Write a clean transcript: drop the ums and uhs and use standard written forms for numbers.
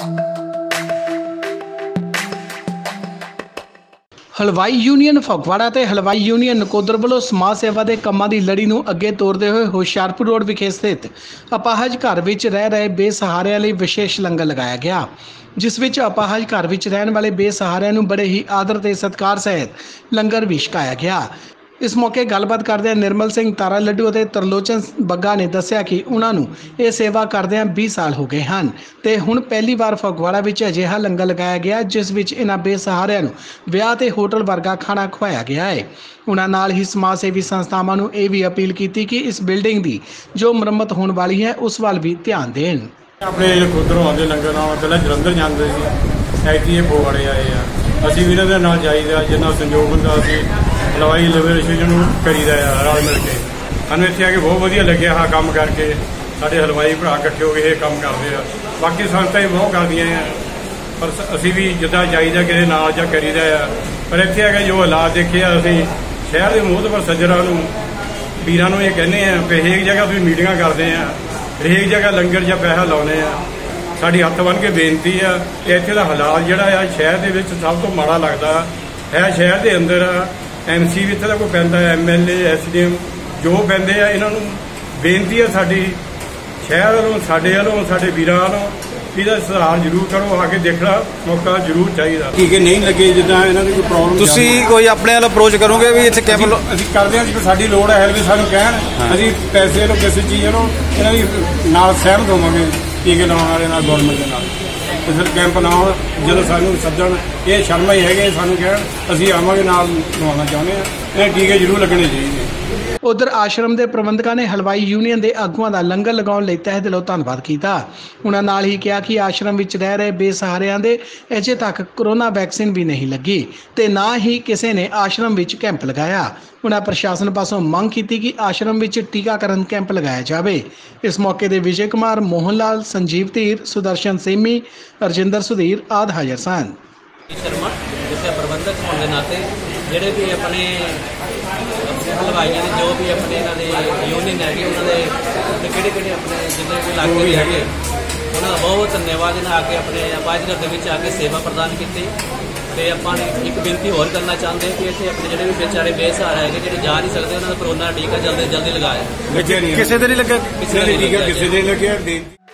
हलवाई यूनियन फगवाड़ा ते हलवाई यूनियन नकोदर ਵੱਲੋਂ समाज सेवा के ਕੰਮਾਂ की लड़ी ਨੂੰ ਅੱਗੇ ਤੋਰਦੇ ਹੋਏ ਹੁਸ਼ਿਆਰਪੁਰ रोड विखे स्थित ਅਪਾਹਜ घर ਵਿੱਚ ਰਹਿ ਰਹੇ ਬੇਸਹਾਰਿਆਂ ਲਈ विशेष लंगर लगाया गया, जिस विच अपाहज घर विच रहने वाले बेसहारिਆਂ ਨੂੰ बड़े ही आदर ते सत्कार सहित लंगर भी छकाया गया। इस मौके गलबात करदे निर्मल सिंह तारा लड्डू और तरलोचन बग्गा ने दस्सिया कि उन्होंने ये सेवा करदे 20 साल हो गए हैं ते हुण पहली बार फगवाड़ा विच अजिहा लंगर लगाया गया, जिस विच इन्हां बेसहारिਆਂ ਨੂੰ विआह ते होटल वर्गा खाना खवाया गया है। उन्हां नाल ही समाज सेवी संस्थावां नूं यह भी अपील की कि इस बिल्डिंग की जो मुरम्मत होने वाली है उस वाल भी ध्यान देण। अपने नकोदरों आते लंगर नाल पहले जलंधर जाते ऐती फगवाड़े आए हैं, असीं भी इन्हां दे नाल जाईदा जिन्ना संयोग हुंदा असीं हलवाई एसोसीएशन करीदा है रल मिल के। सानूं इत्थे आके बहुत वधिया लग्गिया हाँ काम करके, साडे हलवाई भरा इकट्ठे हो के काम करते हैं। बाकी संस्था भी बहुत करदियां हैं पर असीं भी जिद्दां जाईदा किसे नाल जां करीदा है, पर इत्थे आके जो हालात देखे असीं शहर के मोहतबर सज्जणां नूं वीरां नूं इह कहने हैं कि हरेक जगह तुसीं मीटिंगां करदे हैं, हरेक जगह लंगर जां पैसा लाउने आ। साडी हत्थ बन के बेनती है कि इत्थे दा हालात जिहड़ा आ शहर दे विच सब तो माड़ा लगदा है। शहर दे अंदर MC भी इत्थे दा कोई पैंदा, MLA SDM जो पैंदे आ, इन्हां नूं बेनती है साडी शहर वालों साडे वालों साडे वीरां वालों ਇਹਦਾ ਸੁਧਾਰ ਜ਼ਰੂਰ ਕਰੋ, ਆ ਕੇ ਦੇਖਣਾ ਮੌਕਾ ਜ਼ਰੂਰ ਚਾਹੀਦਾ। ਟੀਕੇ ਨਹੀਂ ਲੱਗੇ ਜਿੱਦਾਂ ਇਹਨਾਂ ਦੀ ਕੋਈ ਪ੍ਰੋਬਲਮ ਤੁਸੀਂ ਕੋਈ ਆਪਣੇ ਵੱਲ ਅਪਰੋਚ ਕਰੋਗੇ ਵੀ ਇੱਥੇ ਕੈਂਪ ਅਸੀਂ ਕਰਦੇ ਹਾਂ, ਸਾਡੀ ਲੋੜ ਹੈ ਵੀ ਸਾਨੂੰ ਕਹਿਣ, ਅਸੀਂ ਪੈਸੇ ਨੂੰ ਕਿਸੇ ਚੀਜ਼ ਨੂੰ ਇਹਨਾਂ ਦੀ ਨਾਲ ਸਹਿਮਤ ਹੋਵਾਂਗੇ ਟੀਕੇ ਲਾਉਣ ਵਾਲੇ ਨਾਲ ਗੌਰਮੈਂਟ ਦੇ ਨਾਲ। ਤੇ ਫਿਰ ਕੈਂਪ ਲਾਉਣ ਜਦੋਂ ਸਾਨੂੰ ਸੱਦਣ ਇਹ ਸ਼ਰਮਾ ਹੀ ਹੈਗੇ ਸਾਨੂੰ ਕਹਿਣ ਅਸੀਂ ਆਵਾਂਗੇ ਨਾਲ ਲਵਾਉਣਾ ਚਾਹੁੰਦੇ ਹਾਂ, ਇਹ ਟੀਕੇ ਜ਼ਰੂਰ ਲੱਗਣੇ ਚਾਹੀਦੇ। उधर आश्रम के प्रबंधकों ने हलवाई यूनियन के आगुआं का लंगर लगाने लिए तहे दिलों धन्नवाद किया। उन्होंने नाल ही कहा कि आश्रम में रह रहे बेसहारिਆਂ ਦੇ अजे तक कोरोना वैक्सीन भी नहीं लगी तो ना ही किसी ने आश्रम में कैंप लगाया। उन्होंने प्रशासन पासों मंग की कि आश्रम में टीकाकरण कैंप लगाया जाए। इस मौके पर विजय कुमार, मोहन लाल, संजीव धीर, सुदर्शन सेमी, रजिंदर सुधीर आदि हाजिर सन। शर्मा जिसे प्रबंधक होने के नाते ਜਿਹੜੇ भी अपने हलवाइयां ने जो भी अपने यूनियन है उन्होंने किहड़े अपने जिन्ने भी इलाके के है उन्होंने बहुत धन्यवाद इन्हें आके अपने अपाहज घर के आके सेवा प्रदान की। तो अपने एक बेनती होर करना चाहते हैं कि इतने अपने जो भी बेचारे बेसहारा है जो जा नहीं सकते उन्होंने कोरोना टीका जल्दी लगाया। किसी दिन नहीं लगा, किसी दिन नहीं लगा।